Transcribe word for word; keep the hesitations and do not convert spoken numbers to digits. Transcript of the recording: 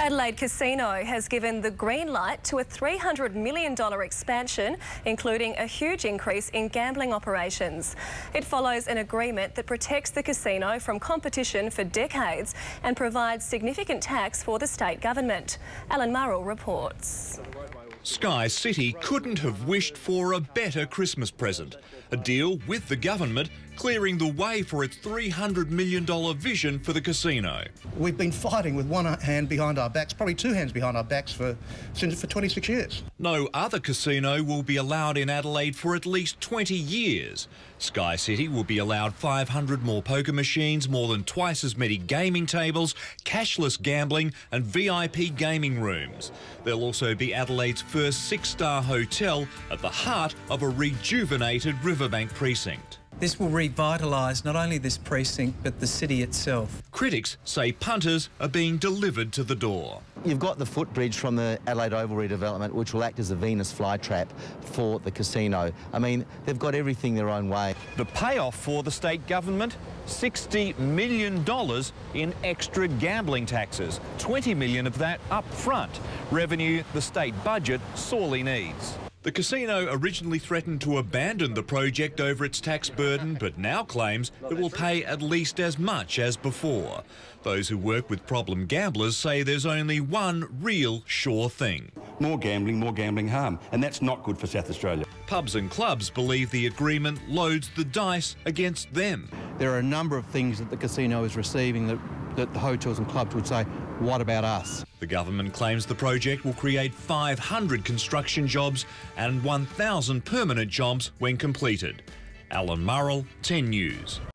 Adelaide Casino has given the green light to a three hundred million dollars expansion, including a huge increase in gambling operations. It follows an agreement that protects the casino from competition for decades and provides significant tax for the state government. Alan Murrell reports. Sky City couldn't have wished for a better Christmas present. A deal with the government clearing the way for its three hundred million dollars vision for the casino. We've been fighting with one hand behind our backs, probably two hands behind our backs for, since for twenty-six years. No other casino will be allowed in Adelaide for at least twenty years. Sky City will be allowed five hundred more poker machines, more than twice as many gaming tables, cashless gambling and V I P gaming rooms. There'll also be Adelaide's first six-star hotel at the heart of a rejuvenated riverbank precinct. This will revitalise not only this precinct but the city itself. Critics say punters are being delivered to the door. You've got the footbridge from the Adelaide Oval redevelopment, which will act as a Venus flytrap for the casino. I mean, they've got everything their own way. The payoff for the state government? sixty million dollars in extra gambling taxes, twenty million dollars of that up front. Revenue the state budget sorely needs. The casino originally threatened to abandon the project over its tax burden, but now claims it will pay at least as much as before. Those who work with problem gamblers say there's only one real sure thing. More gambling, more gambling harm, and that's not good for South Australia. Pubs and clubs believe the agreement loads the dice against them. There are a number of things that the casino is receiving that, that the hotels and clubs would say, what about us? The government claims the project will create five hundred construction jobs and one thousand permanent jobs when completed. Alan Murrell, ten News.